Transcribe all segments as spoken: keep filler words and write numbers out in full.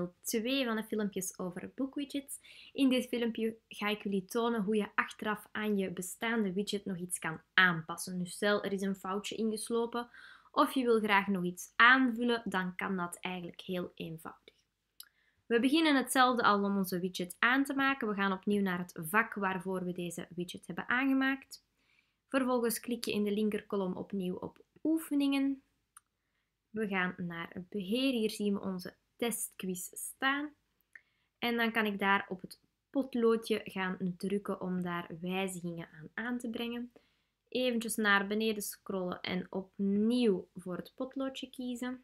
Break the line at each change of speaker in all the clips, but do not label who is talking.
deel twee van de filmpjes over boekwidgets. In dit filmpje ga ik jullie tonen hoe je achteraf aan je bestaande widget nog iets kan aanpassen. Dus stel er is een foutje ingeslopen of je wil graag nog iets aanvullen, dan kan dat eigenlijk heel eenvoudig. We beginnen hetzelfde als om onze widget aan te maken. We gaan opnieuw naar het vak waarvoor we deze widget hebben aangemaakt. Vervolgens klik je in de linkerkolom opnieuw op oefeningen. We gaan naar het beheer. Hier zien we onze testquiz staan. En dan kan ik daar op het potloodje gaan drukken om daar wijzigingen aan aan te brengen. Eventjes naar beneden scrollen en opnieuw voor het potloodje kiezen.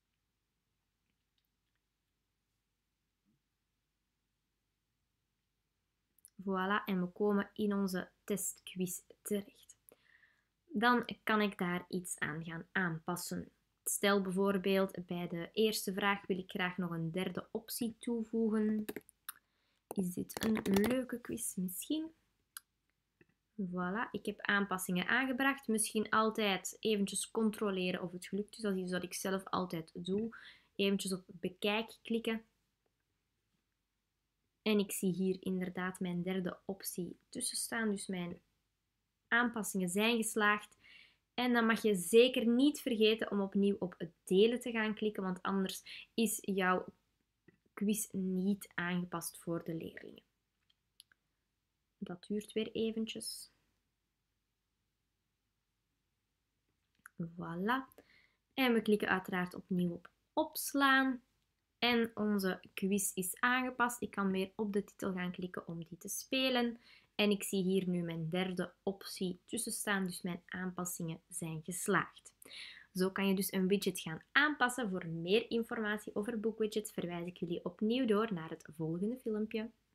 Voilà, en we komen in onze testquiz terecht. Dan kan ik daar iets aan gaan aanpassen. Stel bijvoorbeeld bij de eerste vraag wil ik graag nog een derde optie toevoegen. Is dit een leuke quiz misschien? Voilà, ik heb aanpassingen aangebracht. Misschien altijd eventjes controleren of het gelukt is. Dat is wat ik zelf altijd doe. Eventjes op bekijk klikken. En ik zie hier inderdaad mijn derde optie tussen staan. Dus mijn aanpassingen zijn geslaagd. En dan mag je zeker niet vergeten om opnieuw op het delen te gaan klikken, want anders is jouw quiz niet aangepast voor de leerlingen. Dat duurt weer eventjes. Voilà. En we klikken uiteraard opnieuw op opslaan. En onze quiz is aangepast. Ik kan weer op de titel gaan klikken om die te spelen. En ik zie hier nu mijn derde optie tussen staan, dus mijn aanpassingen zijn geslaagd. Zo kan je dus een widget gaan aanpassen. Voor meer informatie over boekwidgets verwijs ik jullie opnieuw door naar het volgende filmpje.